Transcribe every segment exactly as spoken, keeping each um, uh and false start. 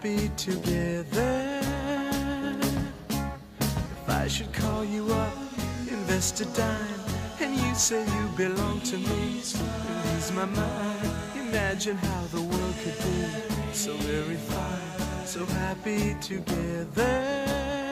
happy together. If I should call you up, invest a dime, and you say you belong to me, lose my mind. Imagine how the world could be so very fine, so happy together.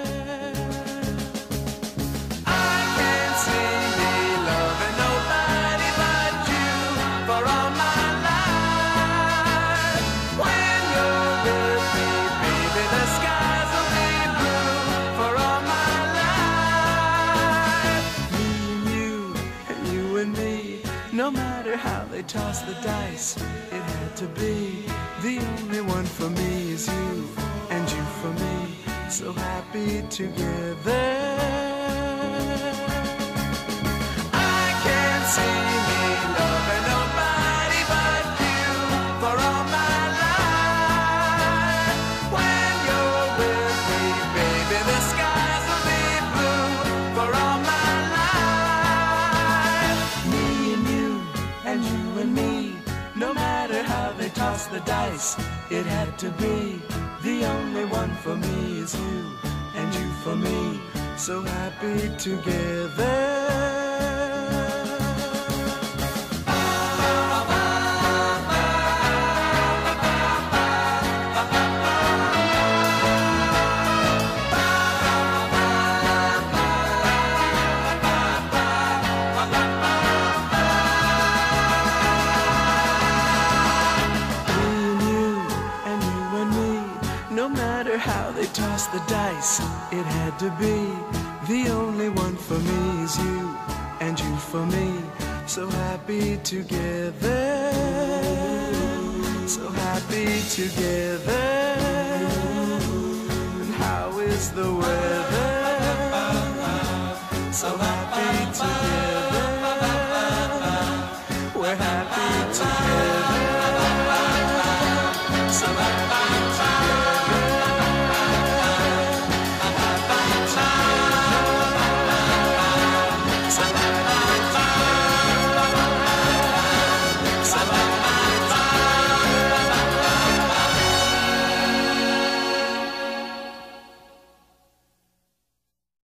No matter how they toss the dice, it had to be. The only one for me is you, and you for me, so happy together. I can't see me loving nobody but you for all my life. When you're with me, baby, the skies will be blue for all my and you and me. No matter how they toss the dice, it had to be. The only one for me is you, and you for me, so happy together. No matter how they toss the dice, it had to be. The only one for me is you, and you for me, so happy together. So happy together. And how is the weather? So happy together.